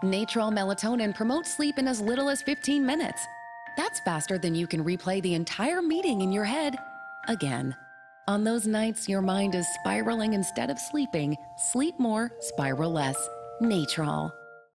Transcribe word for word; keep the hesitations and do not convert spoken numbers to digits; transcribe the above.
Natrol melatonin promotes sleep in as little as fifteen minutes. That's faster than you can replay the entire meeting in your head again. On those nights your mind is spiraling instead of sleeping, sleep more, spiral less. Natrol.